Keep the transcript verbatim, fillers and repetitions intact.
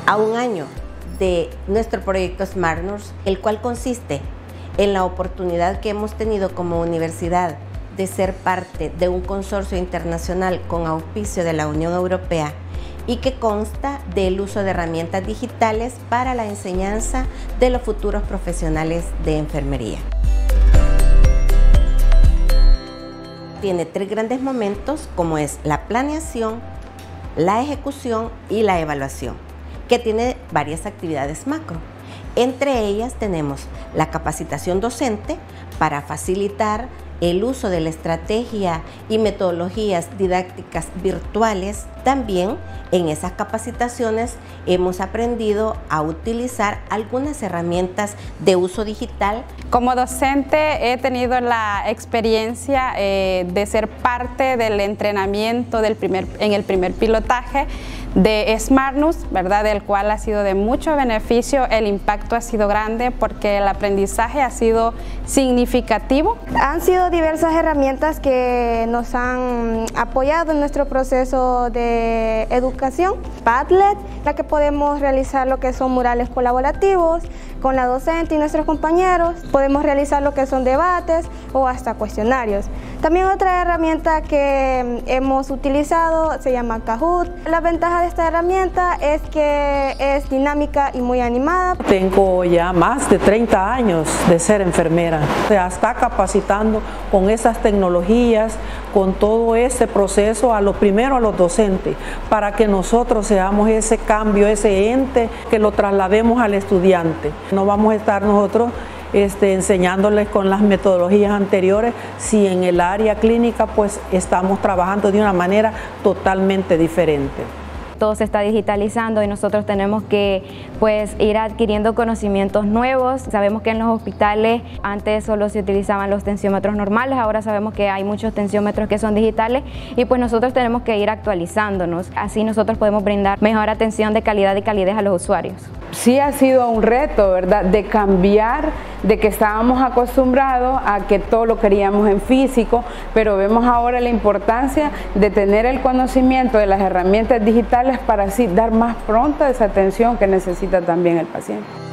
A un año de nuestro proyecto Smart Nurse, el cual consiste en la oportunidad que hemos tenido como universidad de ser parte de un consorcio internacional con auspicio de la Unión Europea y que consta del uso de herramientas digitales para la enseñanza de los futuros profesionales de enfermería. Tiene tres grandes momentos, como es la planeación, la ejecución y la evaluación, que tiene varias actividades macro. Entre ellas tenemos la capacitación docente para facilitar el uso de la estrategia y metodologías didácticas virtuales. También en esas capacitaciones hemos aprendido a utilizar algunas herramientas de uso digital. Como docente he tenido la experiencia eh, de ser parte del entrenamiento del primer, en el primer pilotaje de Smart Nurse, ¿verdad? Del cual ha sido de mucho beneficio. El impacto ha sido grande porque el aprendizaje ha sido significativo. Han sido diversas herramientas que nos han apoyado en nuestro proceso de educación. Padlet, la que podemos realizar lo que son murales colaborativos con la docente y nuestros compañeros. Podemos realizar lo que son debates o hasta cuestionarios. También otra herramienta que hemos utilizado se llama Kahoot. La ventaja de esta herramienta es que es dinámica y muy animada. Tengo ya más de treinta años de ser enfermera. Se está capacitando con esas tecnologías, con todo ese proceso, a lo primero a los docentes, para que nosotros seamos ese cambio, ese ente que lo traslademos al estudiante. No vamos a estar nosotros Este, enseñándoles con las metodologías anteriores, si en el área clínica pues estamos trabajando de una manera totalmente diferente. Todo se está digitalizando y nosotros tenemos que pues ir adquiriendo conocimientos nuevos. Sabemos que en los hospitales antes solo se utilizaban los tensiómetros normales, ahora sabemos que hay muchos tensiómetros que son digitales y pues nosotros tenemos que ir actualizándonos. Así nosotros podemos brindar mejor atención de calidad y calidez a los usuarios. Sí ha sido un reto, ¿verdad?, de cambiar, de que estábamos acostumbrados a que todo lo queríamos en físico, pero vemos ahora la importancia de tener el conocimiento de las herramientas digitales para así dar más pronta esa atención que necesita también el paciente.